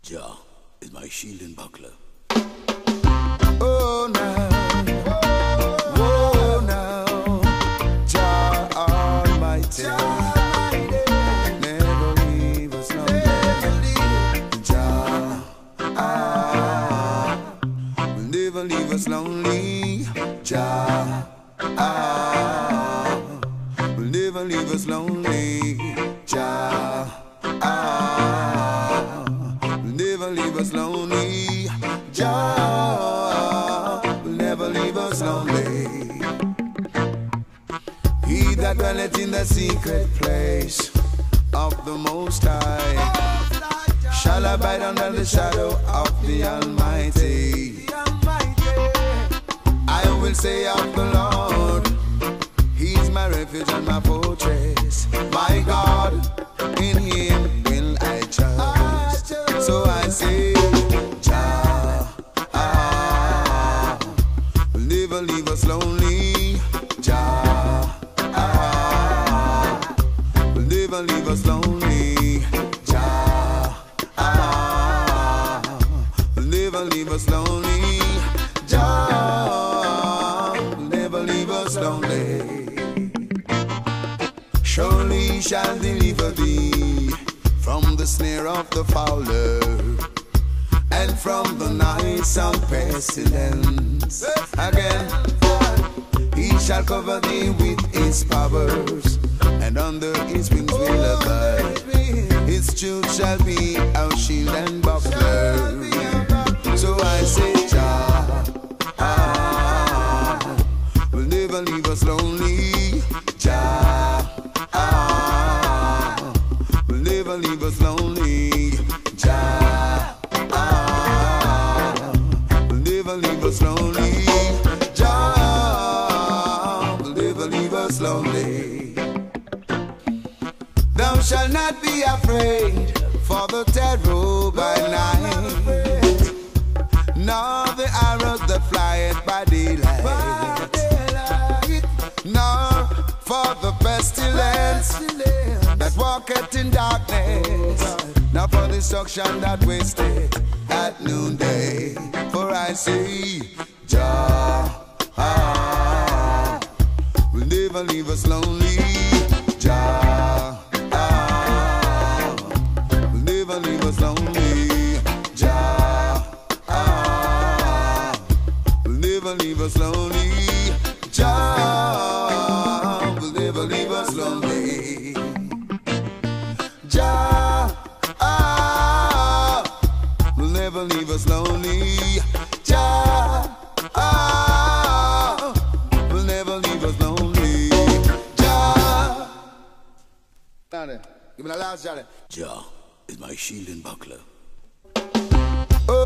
Jah is my shield and buckler. Oh now, oh now, Jah Almighty, never leave us lonely. Jah will never leave us lonely. Jah will never leave us lonely. Jah will never leave us lonely. Jah will never leave us lonely. He that dwelleth in the secret place of the Most High shall abide under the shadow of the Almighty. I will say of the Lord, He is my refuge and my fortress. My God, in Him will I trust. So I say, Jah will never leave us lonely. Jah will never leave us lonely. Jah will never leave us lonely. Jah will never leave us lonely. Surely He shall deliver thee from the snare of the fowler and from the noisome pestilence. Again, He shall cover thee with His powers, and under His wings will abide. His truth shall be our shield and buckler. So I say, Jah will never leave us lonely. Jah will never leave us lonely. Jah will never leave us lonely. Jah will never leave us lonely. Thou shalt not be afraid for the terror by night, nor the arrows that flieth by daylight, nor for the pestilence that walketh in darkness, nor for destruction that wasteth at noonday. For I say, Jah will never leave us lonely. Jah will never leave us lonely. Jah will never leave us lonely. Jah will never leave us lonely. Jah will never leave us lonely. Jah will never leave us lonely. Jah. Down there. Give me the last shot. Jah is my shield and buckler. Oh.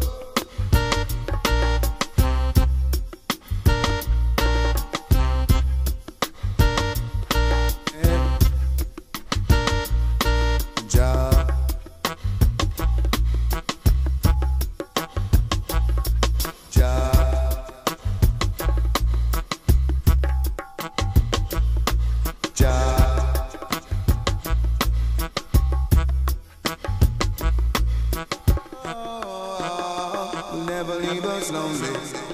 Never leave us lonely.